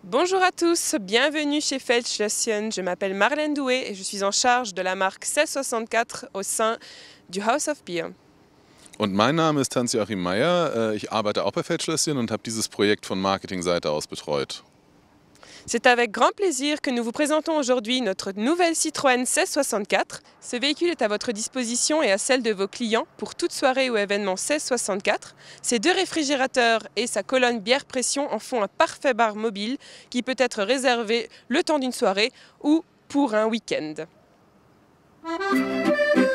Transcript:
Bonjour à tous, bienvenue chez Feldschlösschen. Je m'appelle Marlène Doué et je suis en charge de la marque 1664 au sein du House of Beer. Und mein Name ist Hans-Joachim Meyer. Ich arbeite auch bei Feldschlösschen und habe dieses Projekt von Marketingseite aus betreut. C'est avec grand plaisir que nous vous présentons aujourd'hui notre nouvelle Citroën 1664. Ce véhicule est à votre disposition et à celle de vos clients pour toute soirée ou événement 1664. Ses deux réfrigérateurs et sa colonne bière pression en font un parfait bar mobile qui peut être réservé le temps d'une soirée ou pour un week-end.